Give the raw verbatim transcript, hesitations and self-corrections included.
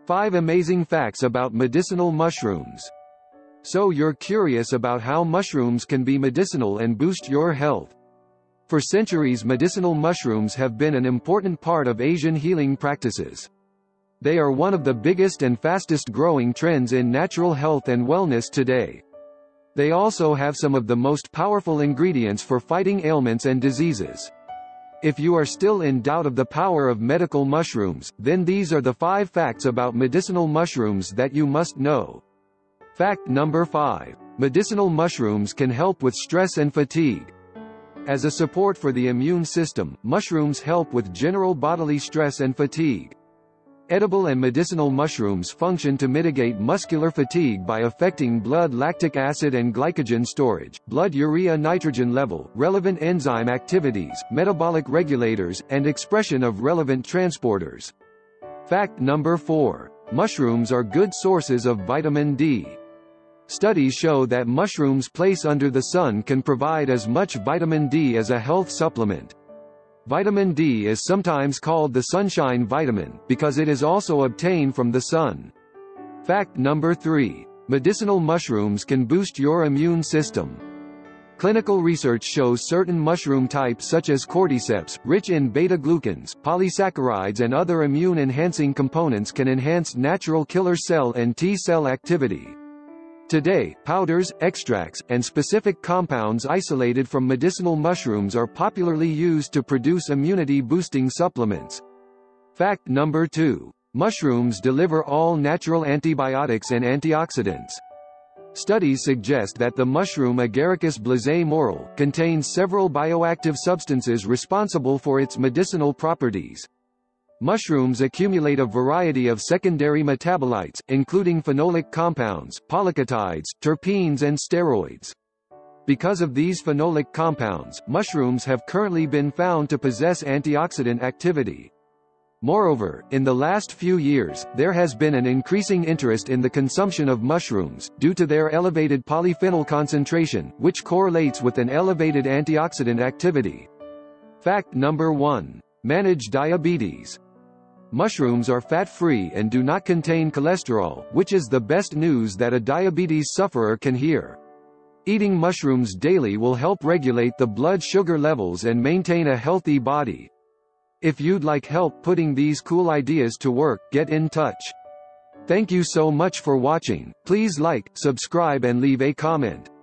five amazing facts about medicinal mushrooms. So you're curious about how mushrooms can be medicinal and boost your health. For centuries, medicinal mushrooms have been an important part of Asian healing practices. They are one of the biggest and fastest growing trends in natural health and wellness today. They also have some of the most powerful ingredients for fighting ailments and diseases. If you are still in doubt of the power of medical mushrooms, then these are the five facts about medicinal mushrooms that you must know. Fact number five. Medicinal mushrooms can help with stress and fatigue. As a support for the immune system, mushrooms help with general bodily stress and fatigue. Edible and medicinal mushrooms function to mitigate muscular fatigue by affecting blood lactic acid and glycogen storage, blood urea nitrogen level, relevant enzyme activities, metabolic regulators, and expression of relevant transporters. Fact number four. Mushrooms are good sources of vitamin D. Studies show that mushrooms placed under the sun can provide as much vitamin D as a health supplement. Vitamin D is sometimes called the sunshine vitamin, because it is also obtained from the sun. Fact number three. Medicinal mushrooms can boost your immune system. Clinical research shows certain mushroom types such as cordyceps, rich in beta-glucans, polysaccharides and other immune-enhancing components can enhance natural killer cell and T-cell activity. Today, powders, extracts, and specific compounds isolated from medicinal mushrooms are popularly used to produce immunity-boosting supplements. Fact number two. Mushrooms deliver all-natural antibiotics and antioxidants. Studies suggest that the mushroom Agaricus blazei morel contains several bioactive substances responsible for its medicinal properties. Mushrooms accumulate a variety of secondary metabolites, including phenolic compounds, polyketides, terpenes and steroids. Because of these phenolic compounds, mushrooms have currently been found to possess antioxidant activity. Moreover, in the last few years, there has been an increasing interest in the consumption of mushrooms, due to their elevated polyphenol concentration, which correlates with an elevated antioxidant activity. Fact number one. Manage diabetes. Mushrooms are fat-free and do not contain cholesterol, which is the best news that a diabetes sufferer can hear. Eating mushrooms daily will help regulate the blood sugar levels and maintain a healthy body. If you'd like help putting these cool ideas to work, get in touch. Thank you so much for watching. Please like, subscribe and leave a comment.